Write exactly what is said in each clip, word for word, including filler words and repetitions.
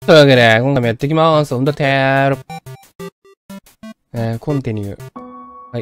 というわけで、今回もやっていきます。オンダテール。えー、コンティニュー。はい。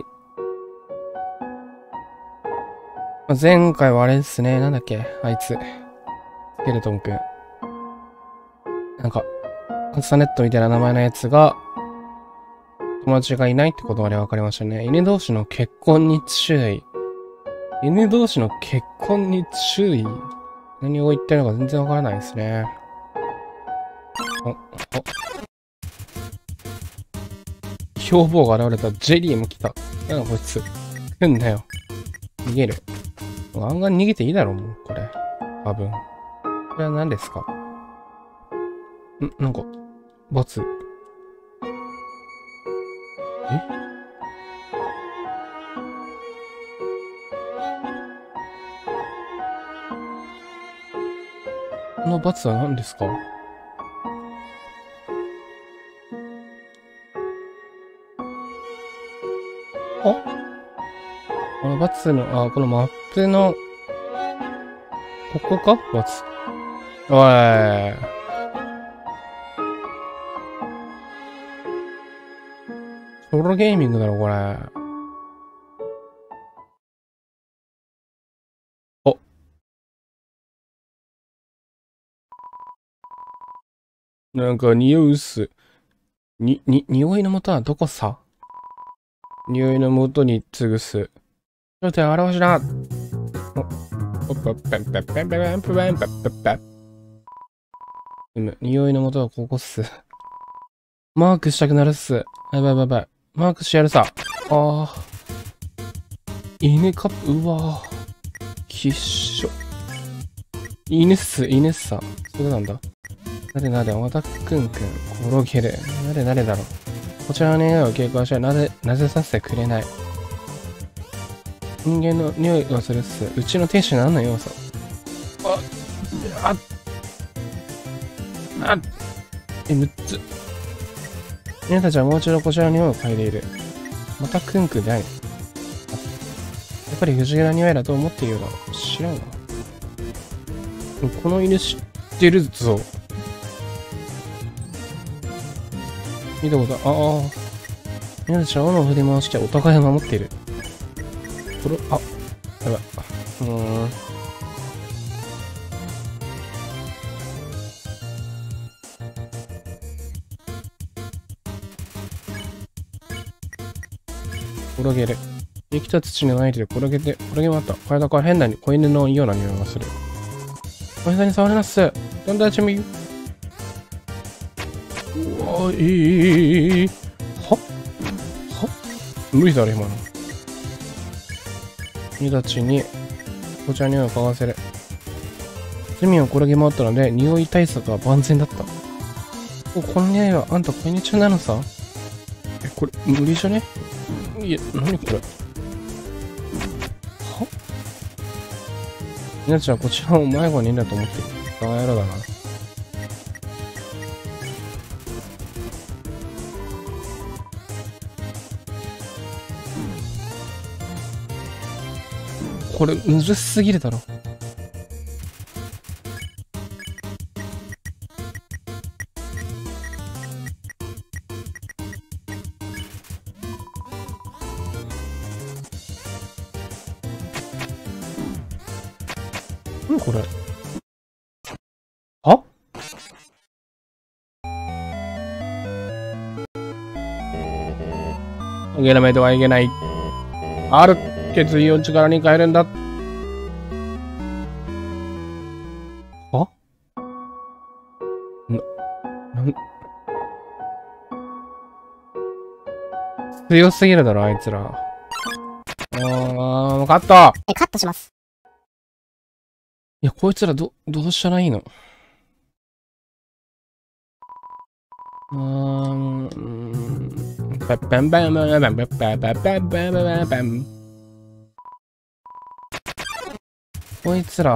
まあ、前回はあれですね。なんだっけあいつ。スケルトンくん。なんか、カスタネットみたいな名前のやつが、友達がいないってことまで分かりましたね。犬同士の結婚に注意。犬同士の結婚に注意。何を言ってるのか全然わからないですね。お、お。凶暴が現れた。ジェリーも来た。なんだこいつ。来んなよ。逃げる。案外逃げていいだろ、もう。これ。多分。これは何ですか？ん、なんか、バツ。え？このバツは何ですか？あ？このバツの、あ、このマップの、ここか？バツ。おい。ソロゲーミングだろ、これ。お。なんか匂うっす。に、に、匂いの元はどこさ？匂いの元に継ぐす。ちょっと表しな。お、ぽっぺんぺんぺんぺんぺんぺんぺんぺんぺん。匂いの元はここっす。マークしたくなるっす。やばいやばいやばい。マークしてやるさ。ああ。犬カップ、うわぁ。きっしょ。犬っす、犬っさ。そうなんだ。なでなで、またくんくん、転げる。なでなでだろ。こちらの匂いを傾向して、なぜ、なぜさせてくれない。人間の匂いがするっす。うちの亭主何の要素？あ、あ、あ、え、むっつ。皆たちはもう一度こちらの匂いを嗅いでいる。またくんくんであり。やっぱり不思議な匂いだと思っているの。知らんわ。この犬知ってるぞ。見たことあ、ああ。皆たちは斧を振り回してお互いを守っている。これ、あ、やばい。うーん。転げる。生きた土の内で転げて、転げ回った。体から変な子犬のような匂いがする。おへさに触れなっす。どんだちみ。うわ、ええー。はは無理だろ、今の。君たちに、こちらの匂いを嗅がせる。罪を転げ回ったので、匂い対策は万全だった。お、この匂いはあんたこんにちはなのさ。え、これ、無理じゃね？いや、なにこれ。は？みなちゃんこちらを迷子にいるんだと思ってる。バカ野郎だな。これ、むずすぎるだろ。何これ。は？諦めてはいけない。ある決意を力に変えるんだ。あ？な、なん、強すぎるだろ、あいつら。あー、カット！ え、カットします。 いや、こいつらど、どうしたらいいの？うーん。パッパンパンパンパンパンパンパンパンパンパンパン。こいつら。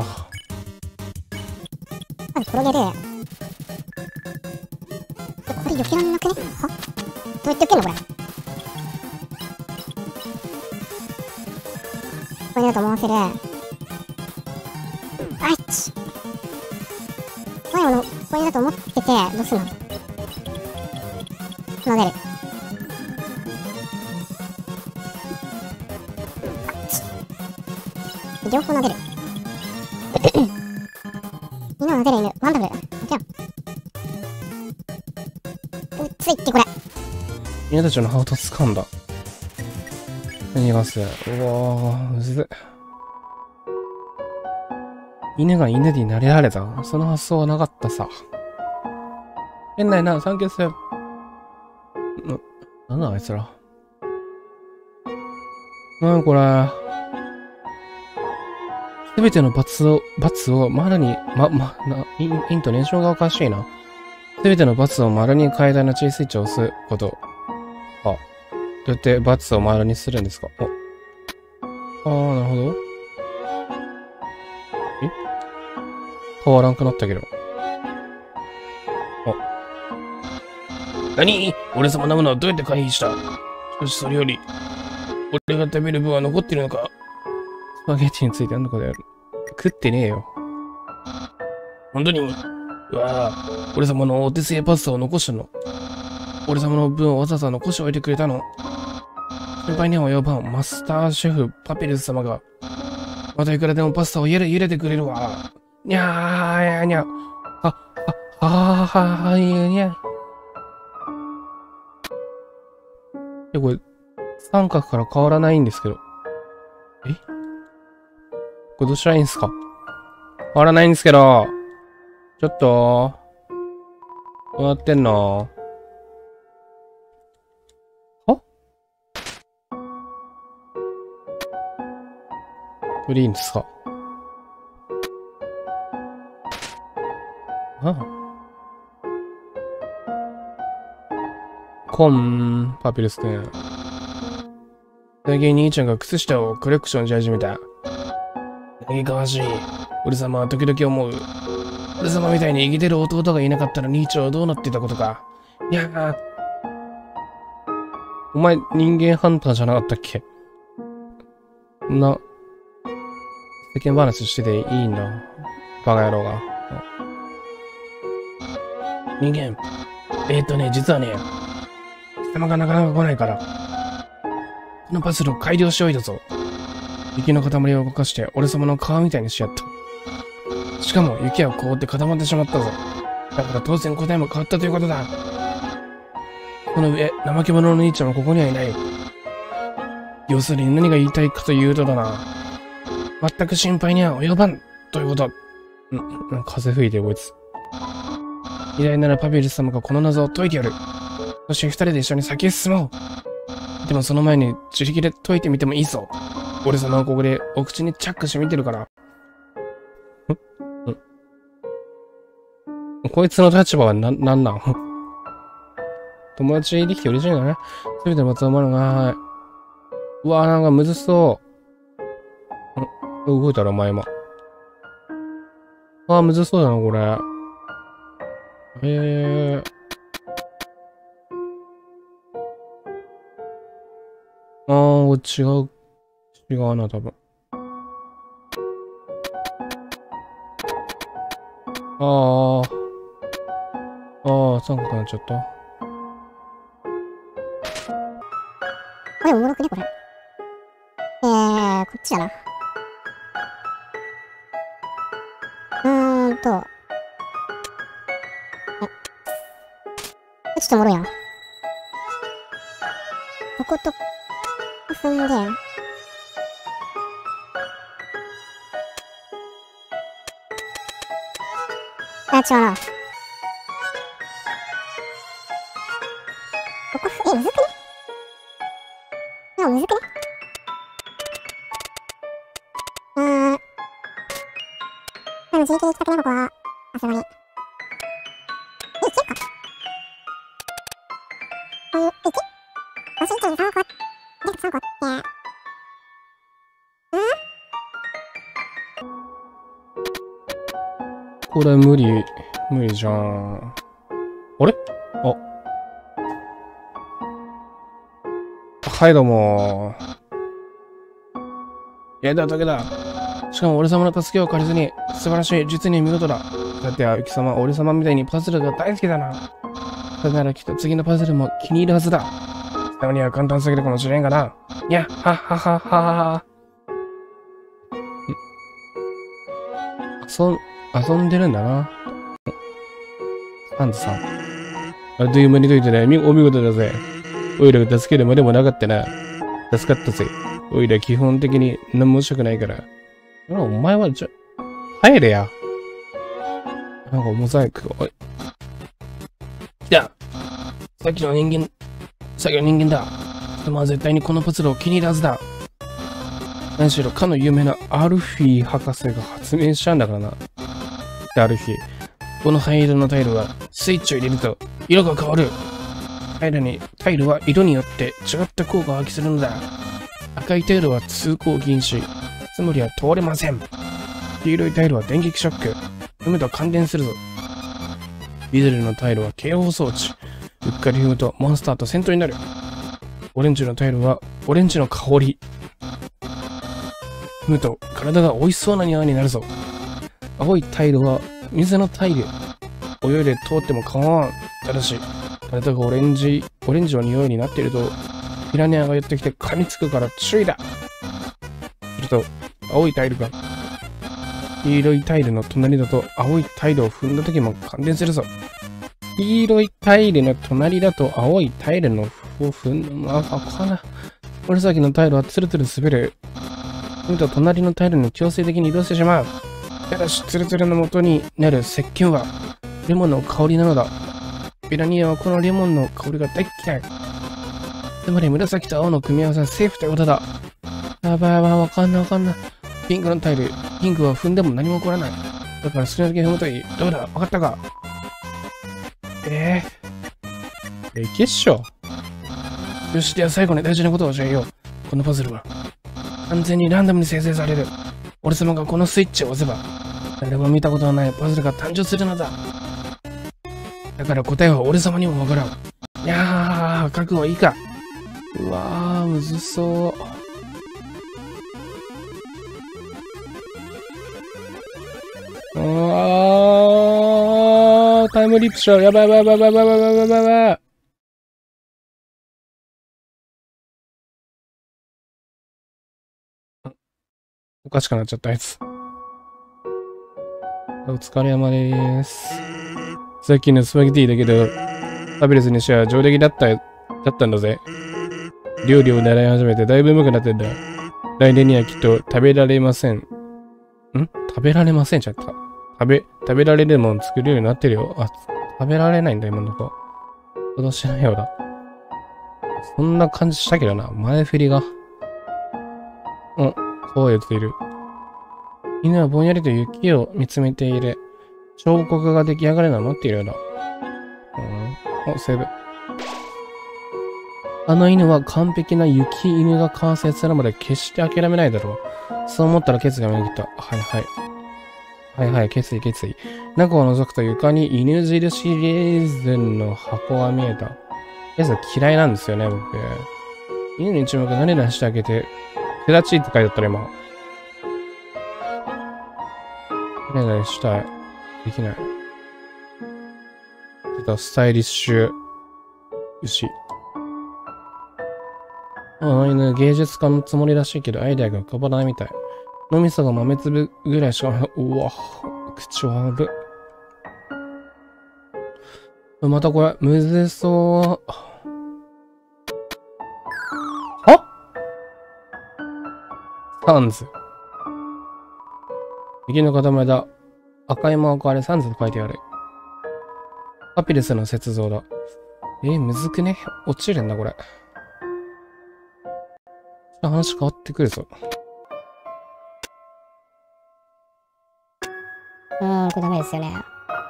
なんで転げで。これ避けらんなくね？は？どうやって避けんのこれ。これだと思わせる。あいち。 最後のポイントだと思ってて、どうすんの？撫でる。両方撫でる。犬を撫でる犬。ワンダブル。もちろん。うついってこれ。 犬たちのハート掴んだ。逃がす。うわー、むずい。犬が犬になれられた。その発想はなかったさ。変ないな、サンキュース。な、なんだあいつら。なにこれ。すべての罰を、罰を丸に、ま、ま、な、イン、イントネーションがおかしいな。すべての罰を丸に変えた後にスイッチを押すこと。あ、どうやって罰を丸にするんですか？お。あー、なるほど。え？変わらんくなったけど。あ。何？俺様のものをどうやって回避した？しかしそれより、俺が食べる分は残ってるのか？スパゲッティについて何のことやる？食ってねえよ。本当に？うわぁ、俺様のお手製パスタを残したの。俺様の分をわざわざ残しておいてくれたの。先輩には及ばんマスターシェフパピルス様が、またいくらでもパスタを茹で、茹でてくれるわ。にゃーやにゃ。あ、あ、あーはーいにゃ。え、これ、三角から変わらないんですけど。え？これどうしたらいいんすか？変わらないんですけど。ちょっと。どうなってんの？は？これでいいんですか？ああ。コン、パピルスくん。最近兄ちゃんが靴下をコレクションし始めた。嘆かわしい。俺様は時々思う。俺様みたいに生きてる弟がいなかったら兄ちゃんはどうなってたことか。いやー。お前人間ハンターじゃなかったっけ？な、世間話してていいんだ。バカ野郎が。人間。えー、っとね、実はね、貴様がなかなか来ないから、このパズルを改良しておいたぞ。雪の塊を動かして俺様の皮みたいにしやった。しかも雪は凍って固まってしまったぞ。だから当然答えも変わったということだ。この上、怠け者の兄ちゃんはここにはいない。要するに何が言いたいかというとだな。全く心配には及ばんということ。ん、風吹いてこいつ。偉大ならパピルス様がこの謎を解いてやる。そして二人で一緒に先へ進もう。でもその前に自力で解いてみてもいいぞ。俺様はここでお口にチャックしてみてるから。んんこいつの立場はな、なんなん友達できて嬉しいんだね。すべての罰を守るが、はい。うわぁ、なんかむずそう。ん動いたらお前今。あー、むずそうだな、これ。へえ。あー、違う。違うな、多分。ああ。ああ、三角になっちゃった。 これおもろくね、これ。えー、こっちだな。うーんと。あ、ちょっとおもろいやん。ここと、踏んで、あ、違うな。ここ、え、むずくね？あ、むずくね？うーん。でも自力で行きたくない、ここは。さすがに。え、いけるか？こういう、いけ？私みたいにさんこあって、さんこあって、 これ無理、無理じゃん。あれ？あ。はい、どうも。やだ、だけだ。 しかも俺様の助けを借りずに、素晴らしい、実に見事だ。だって、ゆき様、俺様みたいにパズルが大好きだな。それならきっと次のパズルも気に入るはずだ。たまには簡単すぎるかもしれんがな。いや、はっはっはっは。遊ん、遊んでるんだな。ハンズさん。あっという間に解いてね、お見事だぜ。おいらが助けるまでもなかったな。助かったぜ。おいら基本的に何もしたくないから。お前は、ちょ、入れや。なんかモザイク、おい。来た。さっきの人間、さっきの人間だ。まあ絶対にこのパズルを気に入るはずだ。何しろかの有名なアルフィー博士が発明したんだからな。アルフィー。この灰色のタイルはスイッチを入れると色が変わる。タイルに、タイルは色によって違った効果を発揮するのだ。赤いタイルは通行禁止。つまりは通れません。黄色いタイルは電撃ショック。踏むと感電するぞ。緑のタイルは警報装置。うっかり踏むとモンスターと戦闘になる。オレンジのタイルはオレンジの香り。踏むと体が美味しそうな匂いになるぞ。青いタイルは水のタイル。泳いで通っても構わん。ただし、体がオレンジ、オレンジの匂いになっていると、ピラニアがやってきて噛みつくから注意だ。すると、青いタイルが、黄色いタイルの隣だと青いタイルを踏んだ時も感電するぞ。黄色いタイルの隣だと青いタイルのを踏んだ、あ、あ、かな。紫のタイルはツルツル滑る。踏むと隣のタイルに強制的に移動してしまう。ただし、ツルツルの元になる石鹸は、レモンの香りなのだ。ピラニアはこのレモンの香りが大嫌い。つまり紫と青の組み合わせはセーフということだ。やばいやばい、わかんないわかんない。ピンクのタイル、ピンクは踏んでも何も起こらない。だから好きなだけ踏むといい。どうだ、わかったか。ええー。いけっしょ。よし、では最後に大事なことを教えよう。このパズルは、完全にランダムに生成される。俺様がこのスイッチを押せば、誰も見たことのないパズルが誕生するのだ。だから答えは俺様にもわからん。いやー、覚悟いいか。うわー、むずそう。あー、タイムリープしよう。やばいやばいやばいやばいやばいやばいやばいやばい。おかしくなっちゃったやつ。お疲れ様でーす。さっきのスパゲティだけど、ファビレスにしては上出来だった、だったんだぜ。料理を習い始めてだいぶ上手くなってんだ。来年にはきっと食べられません。ん食べられませんじゃった。食べ、食べられるもん作るようになってるよ。あ、食べられないんだ、今のとこ。想像しないようだ。そんな感じしたけどな、前振りが。うん、そう言っている。犬はぼんやりと雪を見つめている。彫刻が出来上がるのを待っているようだ。うん。お、セーブ。あの犬は完璧な雪犬が完成するまで決して諦めないだろう。そう思ったら決意がめぎった。はいはい。はいはい、決意決意。中を覗くと床に犬印レーズンの箱が見えた。レーズン嫌いなんですよね、僕。犬に注目何々してあげて、手立ちって書いてあったら今。何々したい。できない。出た、スタイリッシュ。牛。あの犬、芸術家のつもりらしいけど、アイデアが浮かばないみたい。脳みそが豆粒ぐらいしか、うわ、口悪っ。またこれ、むずそう。はサンズ。右の塊だ。赤いマークあれサンズと書いてある。パピルスの雪像だ。えー、むずくね落ちるんだ、これ。話変わってくるぞ。 うーん、これダメですよね。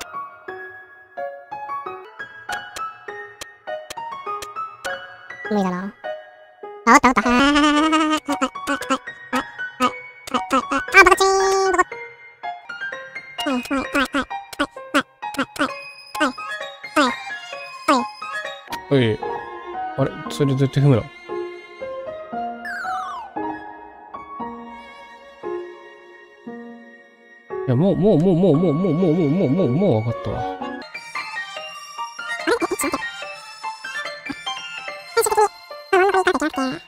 無理だな。あ、わかったわかった。はいはいはいはいはいはいはいはいはいはいはいはいはいあ、バカチーンバカはいはいはいはいはいはいはいはいはいはいおい。あれそれどうやって踏むの？ や、もう、もう、もう、もう、もう、もう、もう、もう、もう、もう、もう分かったわ。 あれえ、え、ちょっと待って。最終的に、あ、真ん中に書いてきなくて。あ、あ、あ、あ、あ、あ、あ、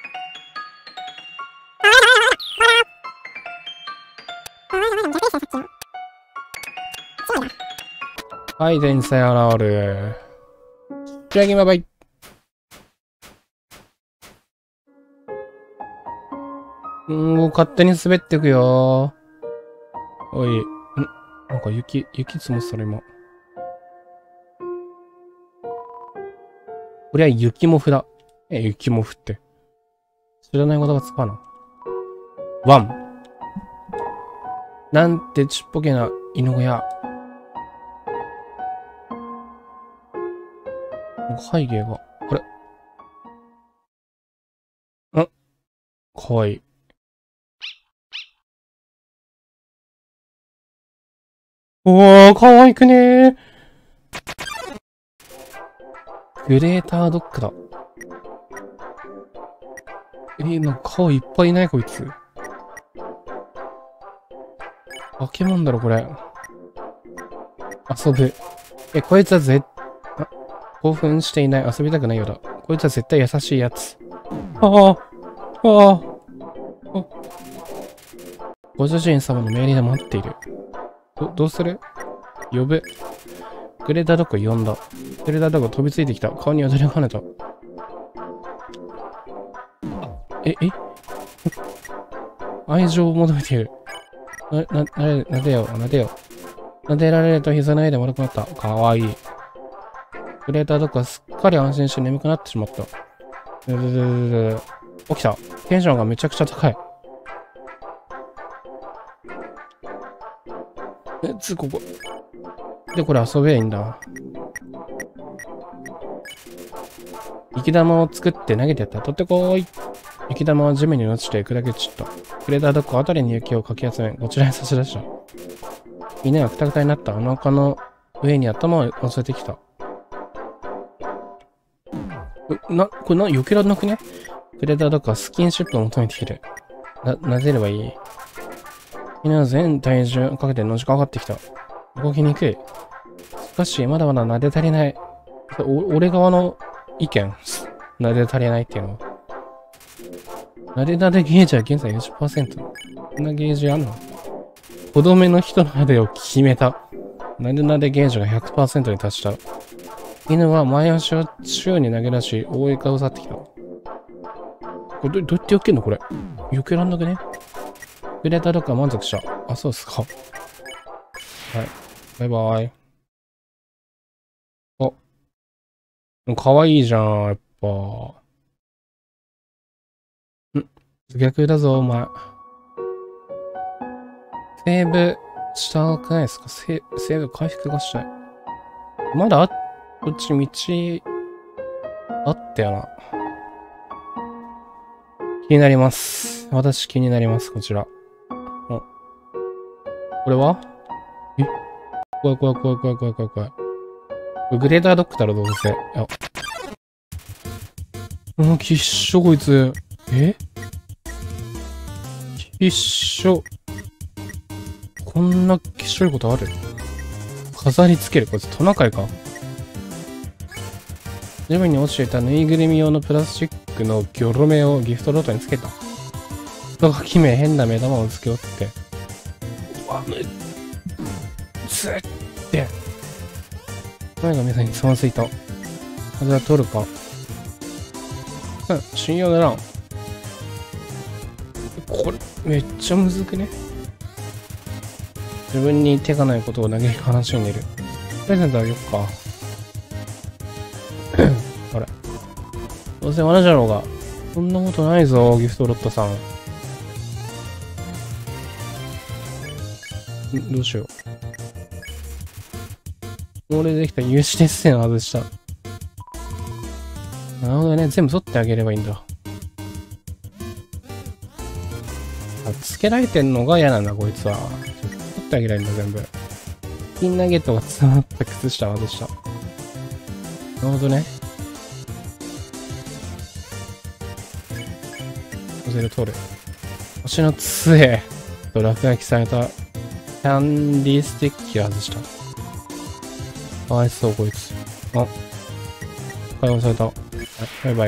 あ、あ、あ、逆でしたよ、さっきの。強いな。 はい、天才現る。じゃあ、バイバイ。うん、もう勝手に滑ってくよー。おい、んなんか雪、雪積もってたら今。こりゃ雪もふだ。え、雪もふって。知らない言葉使うな。ワン。なんてちっぽけな犬小屋。背景が、あれんかわいい。おー、かわいくねー。グレータードッグだ。えー、なんか顔いっぱいいないこいつ。化け物だろこれ。遊ぶ。え、こいつはぜ、あ、興奮していない。遊びたくないようだ。こいつは絶対優しいやつ。ああ、ああ。ご主人様の命令で待っている。ど、どうする？呼ぶ。グレータードッグを呼んだ。グレータードッグが飛びついてきた。顔に踊りを跳ねた。え、え愛情を求めている。な、な、なで、なでよ、なでよ。なでられると膝の上で丸くなった。かわいい。グレータードッグはすっかり安心して眠くなってしまった。ででででで起きた。テンションがめちゃくちゃ高い。え、つ、ここ。で、これ遊べばいいんだ。雪玉を作って投げてやった。取ってこーい。雪玉は地面に落ちて砕け散った。グレータードッグは辺りに雪をかき集め、こちらに差し出した。犬がくたくたになったあの丘の上に頭を乗せてきた。な、これな、避けられなくね？グレータードッグはスキンシップを求めている。な、撫でればいい。犬は全体重をかけてのしかかってきた。動きにくい。しかし、まだまだ撫で足りない。お、俺側の意見。撫で足りないっていうのは。撫で撫でゲージは現在 よんじゅっパーセント。こんなゲージあんの？子供の人の撫でを決めた。撫で撫でゲージが ひゃくパーセント に達した。犬は前足を宙に投げ出し、覆いかぶさってきた。これど、どうやって避けんのこれ。避けらんなくね？グレータードッグは満足した。あ、そうっすか。はい。バイバイ。あ。かわいいじゃん、やっぱ。ん逆だぞ、お前。セーブしたくないですか？セセーブ回復がしたい。まだあ、こっち道、あったよな。気になります。私気になります、こちら。お。これは？え？怖い怖い怖い怖い怖い怖い怖い。グレータードッグだろ、どうせ。あ。うん、きっしょ、こいつ。え？きっしょ。こんなきっしょいことある？飾り付ける。こいつトナカイか？地面に落ちていたぬいぐるみ用のプラスチックのギョロ目をギフトロートにつけた。人が決め変な目玉をつけよって。うわ、むっつって。前が皆さんにつまずいた。風は取るか。うん、信用ならん。これ、めっちゃむずくね？自分に手がないことを嘆く話を寝る。プレゼントあげよっか。あれ。どうせ罠じゃろうが。そんなことないぞ、ギフトロットさん。んどうしよう。俺できた有刺鉄線を外した。なるほどね。全部取ってあげればいいんだ。あ、つけられてんのが嫌なんだ、こいつは。取ってあげられるんだ、全部。ピンナゲットが詰まった靴下を外した。なるほどね。ノゼル取る。星の杖と落書きされたキャンディースティッキ外した。かわいそう、こいつ。あ。解放された。はい、バイバイ。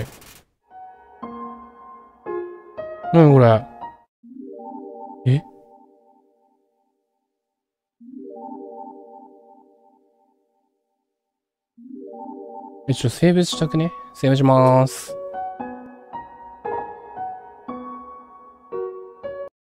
なにこれ。ええ、ちょ、セーブしたくね？セーブしまーす。